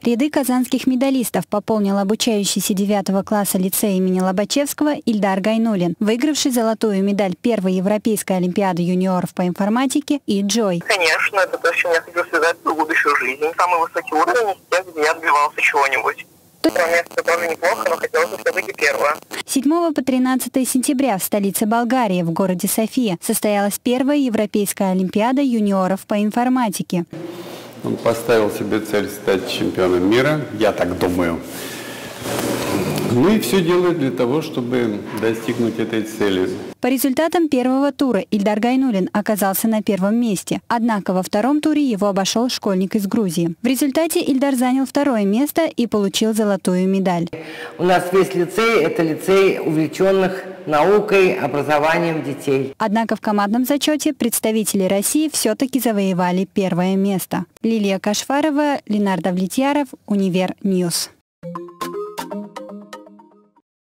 Ряды казанских медалистов пополнил обучающийся 9 класса лицея имени Лобачевского Ильдар Гайнуллин, выигравший золотую медаль первой Европейской олимпиады юниоров по информатике и Джой. Конечно, это то, с чем я хотел связать свою будущую жизнь. Самый высокий уровень из тех, где я добивался чего-нибудь. Место тоже неплохо, но хотелось бы все-таки первое. 7 по 13 сентября в столице Болгарии, в городе София, состоялась первая Европейская олимпиада юниоров по информатике. Он поставил себе цель стать чемпионом мира, я так думаю. Ну и все делает для того, чтобы достигнуть этой цели. По результатам первого тура Ильдар Гайнуллин оказался на первом месте. Однако во втором туре его обошел школьник из Грузии. В результате Ильдар занял второе место и получил золотую медаль. У нас весь лицей – это лицей увлеченных наукой, образованием детей. Однако в командном зачете представители России все-таки завоевали первое место. Лилия Кашфарова, Ленардо Влетьяров, Универньюз.